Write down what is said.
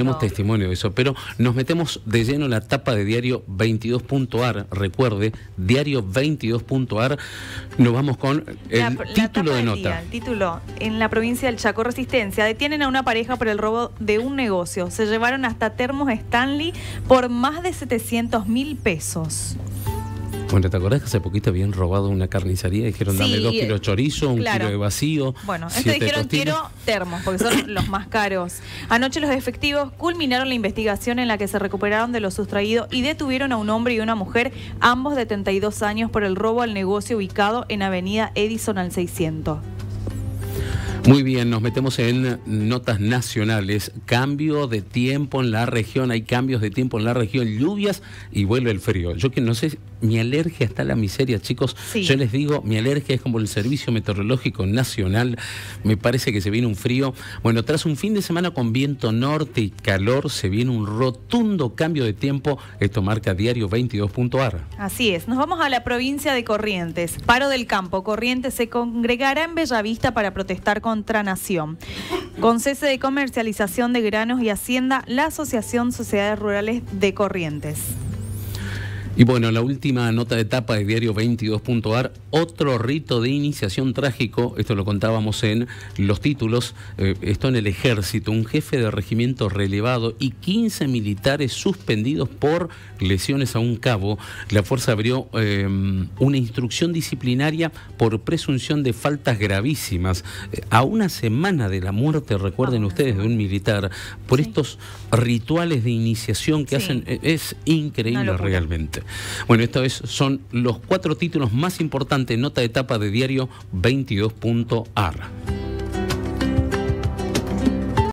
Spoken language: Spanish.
tenemos testimonio de eso, pero nos metemos de lleno en la tapa de Diario 22.ar. Recuerde, Diario 22.ar. Nos vamos con el título de nota. El título: en la provincia del Chaco, Resistencia, detienen a una pareja por el robo de un negocio. Se llevaron hasta termos Stanley por más de 700.000 pesos. Bueno, ¿te acordás que hace poquito habían robado una carnicería? Dijeron, dame 2 kilos de chorizo, un kilo de vacío. Bueno, dijeron, quiero termos, porque son los más caros. Anoche los efectivos culminaron la investigación en la que se recuperaron de lo sustraído y detuvieron a un hombre y una mujer, ambos de 32 años, por el robo al negocio ubicado en Avenida Edison al 600. Muy bien, nos metemos en notas nacionales. Cambio de tiempo en la región, hay cambios de tiempo en la región, lluvias y vuelve el frío. Yo que no sé, mi alergia está a la miseria, chicos. Sí. Yo les digo, mi alergia es como el Servicio Meteorológico Nacional. Me parece que se viene un frío. Bueno, tras un fin de semana con viento norte y calor, se viene un rotundo cambio de tiempo. Esto marca Diario 22.ar. Así es, nos vamos a la provincia de Corrientes. Paro del campo. Corrientes se congregará en Bellavista para protestar contra Nación. Con cese de comercialización de granos y Hacienda, la Asociación Sociedades Rurales de Corrientes. Y bueno, la última nota de tapa de Diario 22.ar, otro rito de iniciación trágico, esto lo contábamos en los títulos, esto en el Ejército, un jefe de regimiento relevado y 15 militares suspendidos por lesiones a un cabo. La fuerza abrió una instrucción disciplinaria por presunción de faltas gravísimas. A una semana de la muerte, recuerden ustedes, de un militar, por estos rituales de iniciación que hacen, es increíble realmente. Bueno, estos son los 4 títulos más importantes, nota de tapa de Diario 22.ar.